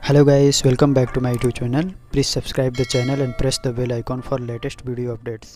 Hello guys, welcome back to my YouTube channel. Please subscribe the channel and press the bell icon for latest video updates.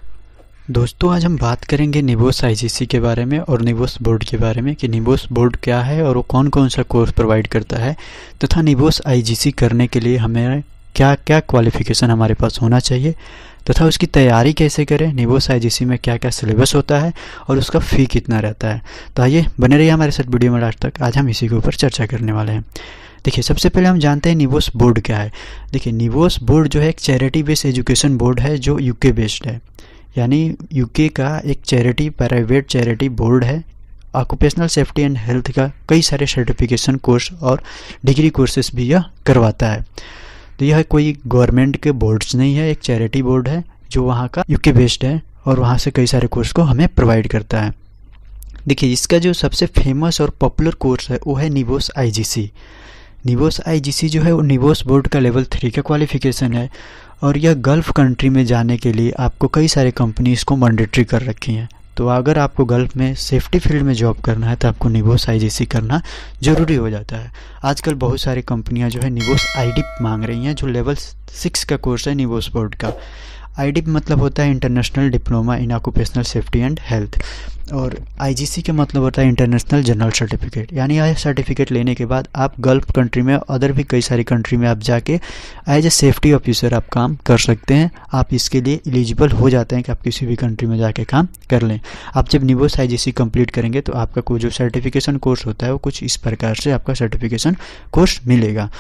दोस्तों आज हम बात करेंगे निबोस IGC के बारे में और निबोस बोर्ड के बारे में कि निबोस बोर्ड क्या है और वो कौन कौन सा कोर्स प्रोवाइड करता है तथा निबोस आईजीसी करने के लिए हमें क्या क्या क्वालिफिकेशन हमारे पास होना चाहिए तथा उसकी तैयारी कैसे करें, निबोस आईजीसी में क्या क्या सिलेबस होता है और उसका फ़ी कितना रहता है। तो आइए बने रहिए हमारे साथ वीडियो में लास्ट तक। आज हम इसी के ऊपर चर्चा करने वाले हैं। देखिए सबसे पहले हम जानते हैं निबोस बोर्ड क्या है। देखिए निबोस बोर्ड जो है एक चैरिटी बेस्ड एजुकेशन बोर्ड है जो यूके बेस्ड है, यानी यूके का एक प्राइवेट चैरिटी बोर्ड है। ऑक्यूपेशनल सेफ्टी एंड हेल्थ का कई सारे सर्टिफिकेशन कोर्स और डिग्री कोर्सेज भी यह करवाता है। तो यह कोई गवर्नमेंट के बोर्ड्स नहीं है, एक चैरिटी बोर्ड है जो वहाँ का यूके बेस्ड है और वहाँ से कई सारे कोर्स को हमें प्रोवाइड करता है। देखिए इसका जो सबसे फेमस और पॉपुलर कोर्स है वो है निबोस आईजीसी। निबोस आईजीसी जो है वो निबोस बोर्ड का लेवल 3 का क्वालिफिकेशन है और यह गल्फ़ कंट्री में जाने के लिए आपको कई सारे कंपनीज़ को मैंडेटरी कर रखी हैं। तो अगर आपको गल्फ़ में सेफ्टी फील्ड में जॉब करना है तो आपको निबोस आईजीसी करना ज़रूरी हो जाता है। आजकल बहुत सारी कंपनियां जो है निबोस आईडीप मांग रही हैं, जो लेवल 6 का कोर्स है निबोस बोर्ड का। आईडीप मतलब होता है international diploma in occupational safety and health और आईजीसी का मतलब होता है इंटरनेशनल जनरल सर्टिफिकेट। यानी यह सर्टिफिकेट लेने के बाद आप गल्फ़ कंट्री में अदर भी कई सारी कंट्री में आप जाके एज ए सेफ्टी ऑफिसर आप काम कर सकते हैं। आप इसके लिए एलिजिबल हो जाते हैं कि आप किसी भी कंट्री में जाके काम कर लें। आप जब निबोस आईजीसी कंप्लीट करेंगे तो आपका कोई जो सर्टिफिकेशन कोर्स होता है वो कुछ इस प्रकार से आपका सर्टिफिकेशन कोर्स मिलेगा,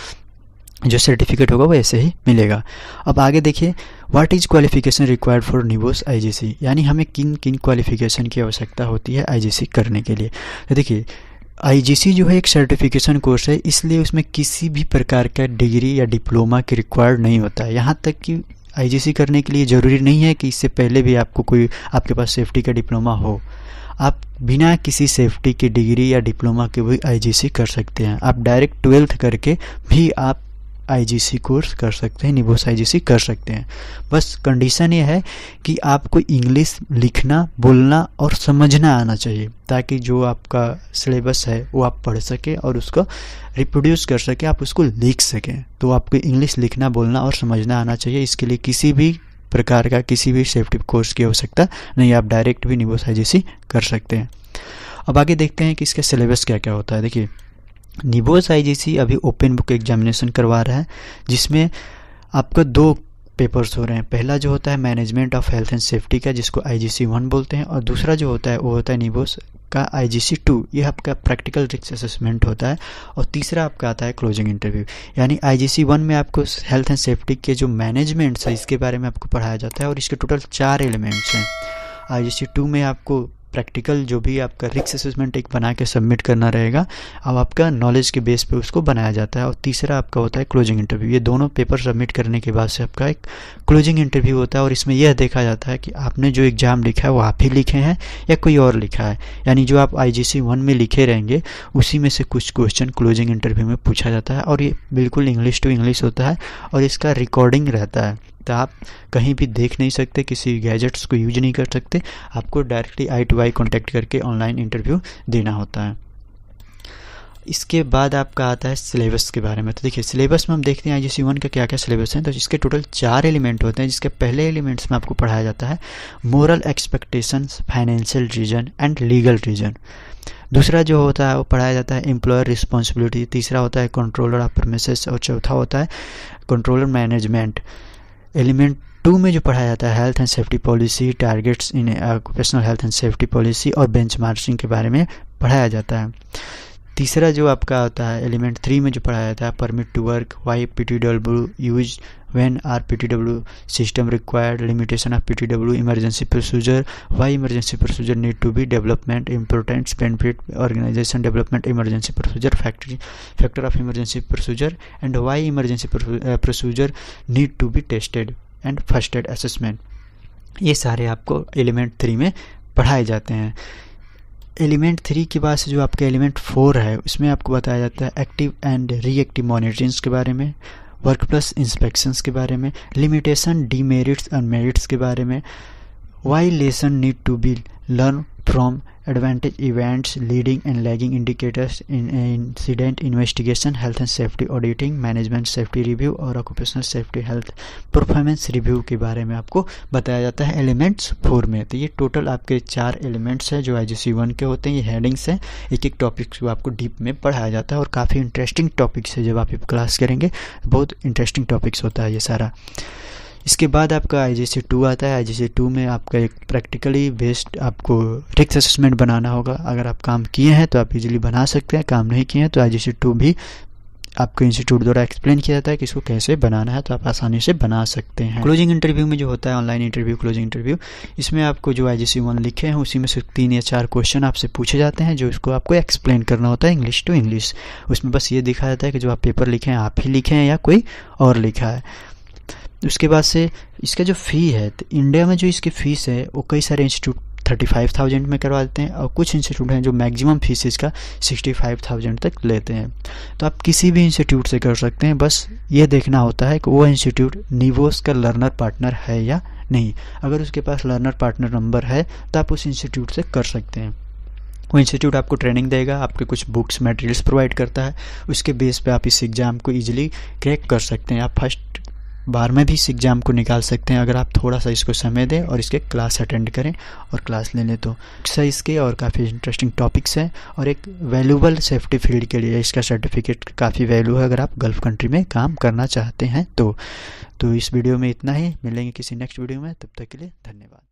जो सर्टिफिकेट होगा वो ऐसे ही मिलेगा। अब आगे देखिए what is qualification required for NEBOSH IGC, यानी हमें किन किन क्वालिफिकेशन की आवश्यकता होती है आईजीसी करने के लिए। तो देखिए आईजीसी जो है एक सर्टिफिकेशन कोर्स है, इसलिए उसमें किसी भी प्रकार का डिग्री या डिप्लोमा की रिक्वायर्ड नहीं होता है। यहाँ तक कि आईजीसी करने के लिए ज़रूरी नहीं है कि इससे पहले भी आपके पास सेफ्टी का डिप्लोमा हो। आप बिना किसी सेफ्टी की डिग्री या डिप्लोमा के भी आईजीसी कर सकते हैं। आप डायरेक्ट 12th करके भी आप आईजीसी कोर्स कर सकते हैं, निबोस आईजीसी कर सकते हैं। बस कंडीशन ये है कि आपको इंग्लिश लिखना, बोलना और समझना आना चाहिए ताकि जो आपका सिलेबस है वो आप पढ़ सकें और उसको रिप्रोड्यूस कर सकें, आप उसको लिख सकें। तो आपको इंग्लिश लिखना, बोलना और समझना आना चाहिए। इसके लिए किसी भी प्रकार का किसी भी सेफ्टी कोर्स की आवश्यकता नहीं, आप डायरेक्ट भी निबोस आईजीसी कर सकते हैं। अब आगे देखते हैं कि इसका सिलेबस क्या क्या होता है। देखिए निबोस आईजीसी अभी ओपन बुक एग्जामिनेशन करवा रहा है जिसमें आपका 2 पेपर्स हो रहे हैं। पहला जो होता है management of health and safety का, जिसको आईजीसी 1 बोलते हैं, और दूसरा जो होता है वो होता है निबोस का आईजीसी 2। यह आपका प्रैक्टिकल रिस्क असेसमेंट होता है। और तीसरा आपका आता है क्लोजिंग इंटरव्यू। यानी आईजीसी 1 में आपको हेल्थ एंड सेफ्टी के जो मैनेजमेंट्स है इसके बारे में आपको पढ़ाया जाता है और इसके टोटल 4 एलिमेंट्स हैं। आईजीसी 2 में आपको प्रैक्टिकल जो भी आपका रिस्क असेसमेंट एक बना के सबमिट करना रहेगा, अब आपका नॉलेज के बेस पे उसको बनाया जाता है। और तीसरा आपका होता है क्लोजिंग इंटरव्यू। ये दोनों पेपर सबमिट करने के बाद से आपका एक क्लोजिंग इंटरव्यू होता है और इसमें यह देखा जाता है कि आपने जो एग्ज़ाम लिखा है वो आप ही लिखे हैं या कोई और लिखा है। यानी जो आप आईजीसी 1 में लिखे रहेंगे उसी में से कुछ क्वेश्चन क्लोजिंग इंटरव्यू में पूछा जाता है और ये बिल्कुल इंग्लिश टू इंग्लिश होता है और इसका रिकॉर्डिंग रहता है। तो आप कहीं भी देख नहीं सकते, किसी गैजेट्स को यूज नहीं कर सकते, आपको directly eye to eye contact करके ऑनलाइन इंटरव्यू देना होता है। इसके बाद आपका आता है सिलेबस के बारे में। तो देखिए सिलेबस में हम देखते हैं आईजीसी 1 का क्या क्या सिलेबस है। तो इसके टोटल 4 एलिमेंट होते हैं, जिसके पहले एलिमेंट्स में आपको पढ़ाया जाता है moral expectations, financial reason and legal reason. दूसरा जो होता है वो पढ़ाया जाता है एम्प्लॉयर रिस्पॉन्सिबिलिटी। तीसरा होता है कंट्रोलर ऑफ प्रीमिसेस और चौथा होता है कंट्रोलर मैनेजमेंट। एलिमेंट 2 में जो पढ़ाया जाता है health and safety policy, targets in occupational health and safety policy और बेंचमार्किंग के बारे में पढ़ाया जाता है। तीसरा जो आपका होता है एलिमेंट 3 में जो पढ़ाया जाता है permit to work, why PTW use, when are PTW system required, limitation of PTW, emergency procedure, why emergency procedure need to be development, importance benefit organisation development, emergency procedure factor of emergency procedure and why emergency procedure need to be tested and first aid assessment. ये सारे आपको element 3 में पढ़ाए जाते हैं। Element 3 के बाद से जो आपका एलिमेंट 4 है उसमें आपको बताया जाता है एक्टिव एंड रीएक्टिव मॉनिटरिंग्स के बारे में, वर्क प्लेस इंस्पेक्शंस के बारे में, लिमिटेशन, डीमेरिट्स और मेरिट्स के बारे में, why lesson need to be learn from advantage events, leading and lagging indicators in incident investigation, health and safety auditing, management safety review और occupational safety health performance review के बारे में आपको बताया जाता है एलिमेंट्स 4 में। तो ये टोटल आपके 4 एलिमेंट्स हैं जो IGC 1 के होते हैं। ये हेडिंग्स हैं, एक एक टॉपिक को आपको डीप में पढ़ाया जाता है और काफ़ी इंटरेस्टिंग टॉपिक्स है। जब आप क्लास करेंगे बहुत इंटरेस्टिंग टॉपिक्स होता है ये सारा। इसके बाद आपका IGC 2 आता है। IGC 2 में आपका एक प्रैक्टिकली बेस्ड आपको रिस्क असेसमेंट बनाना होगा। अगर आप काम किए हैं तो आप इजीली बना सकते हैं, काम नहीं किए हैं तो IGC 2 भी आपको इंस्टीट्यूट द्वारा एक्सप्लेन किया जाता है कि इसको कैसे बनाना है, तो आप आसानी से बना सकते हैं। क्लोजिंग इंटरव्यू में जो होता है ऑनलाइन इंटरव्यू, क्लोजिंग इंटरव्यू, इसमें आपको जो IGC 1 लिखे हैं उसी में से 3 या 4 क्वेश्चन आपसे पूछे जाते हैं जो इसको आपको एक्सप्लेन करना होता है इंग्लिश टू इंग्लिश। उसमें बस ये दिखाया जाता है कि जो आप पेपर लिखे हैं आप ही लिखे हैं या कोई और लिखा है। उसके बाद से इसका जो फ़ी है, तो इंडिया में जो इसकी फ़ीस है वो कई सारे इंस्टीट्यूट 35,000 में करवा देते हैं और कुछ इंस्टीट्यूट हैं जो मैक्सिमम फीस इसका 65,000 तक लेते हैं। तो आप किसी भी इंस्टीट्यूट से कर सकते हैं, बस ये देखना होता है कि वो इंस्टीट्यूट निवोस का लर्नर पार्टनर है या नहीं। अगर उसके पास लर्नर पार्टनर नंबर है तो आप उस इंस्टीट्यूट से कर सकते हैं। वो इंस्टीट्यूट आपको ट्रेनिंग देगा, आपके कुछ बुक्स मटेरियल्स प्रोवाइड करता है, उसके बेस पे आप इस एग्ज़ाम को ईजिली क्रैक कर सकते हैं। आप फर्स्ट बार में भी इस एग्ज़ाम को निकाल सकते हैं अगर आप थोड़ा सा इसको समय दें और इसके क्लास अटेंड करें और क्लास ले लें। तो इसके और काफ़ी इंटरेस्टिंग टॉपिक्स हैं और एक वैल्यूबल सेफ्टी फील्ड के लिए इसका सर्टिफिकेट काफ़ी वैल्यू है अगर आप गल्फ़ कंट्री में काम करना चाहते हैं तो इस वीडियो में इतना ही। मिलेंगे किसी नेक्स्ट वीडियो में, तब तक के लिए धन्यवाद।